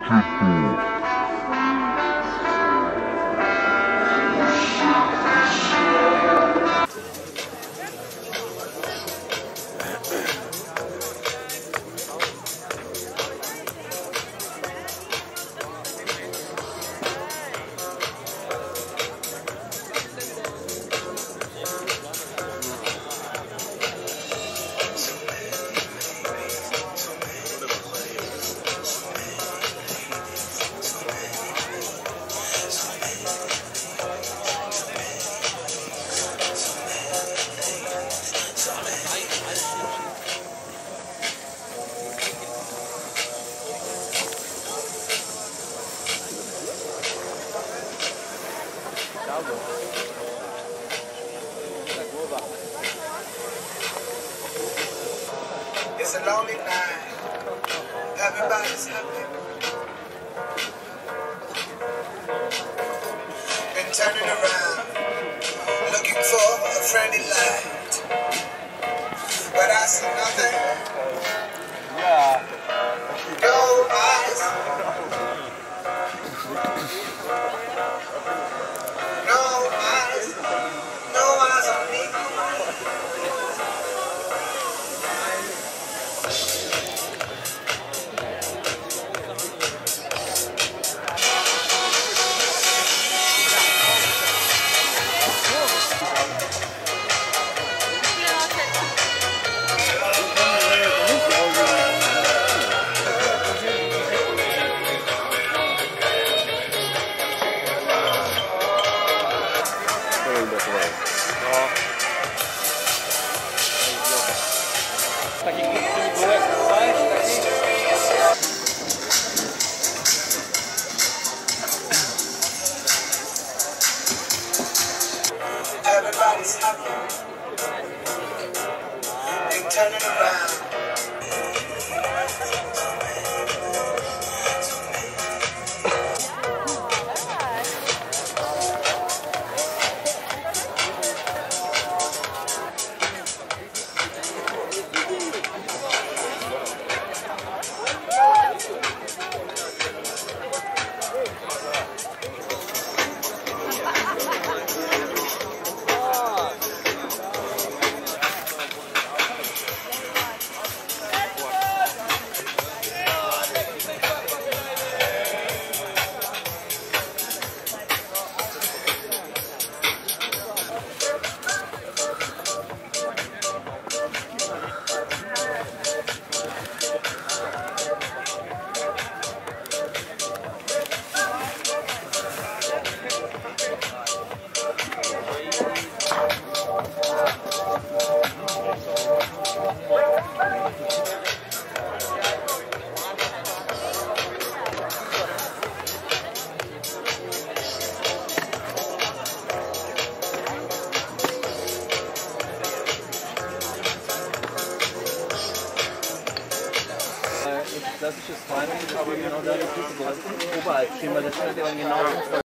It's a lonely night. Everybody's happy. Been turning around, looking for a friendly light, but I see nothing. Yeah. No eyes. No eyes. No eyes on me. Taki krótki bułek, taki. Everybody's happy. Been turning around. Klassisches Timing, aber genau da die Füße oberhalb stehen, weil das stellt ja dann genau